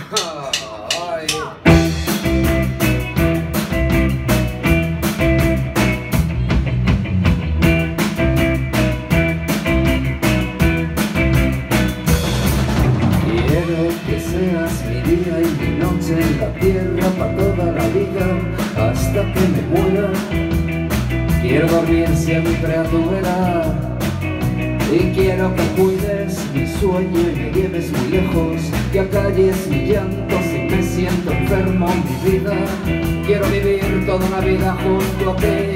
Ay. Quiero que seas mi día y mi noche en la tierra para toda la vida, hasta que me muera. Quiero dormir siempre a tu vera y quiero que cuides mi sueño y me lleves muy lejos, que acalles mi llanto si me siento enfermo en mi vida. Quiero vivir toda una vida junto a ti.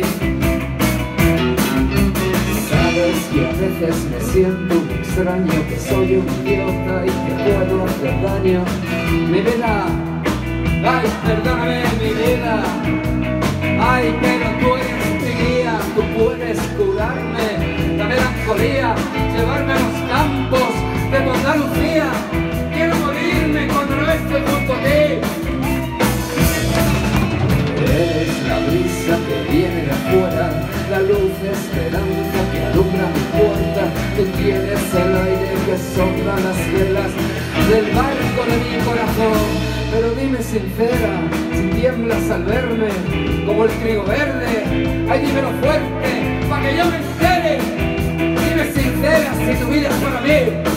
Sabes que a veces me siento un extraño, que soy un idiota y que puedo hacer daño. Mi vida, ay, perdóname mi vida, ay, pero tú eres mi guía, tú puedes curarme la melancolía, llevarme a los campos de tu Andalucía. Quiero morirme cuando no estoy junto a ti. Eres la brisa que viene de afuera, la luz de esperanza que alumbra mi puerta. Tú tienes el aire que sopla las velas del barco de mi corazón. Pero dime sincera, si tiemblas al verme como el trigo verde, ay, dímelo fuerte, para que yo me entere. Dime sincera si tu vida es para mí.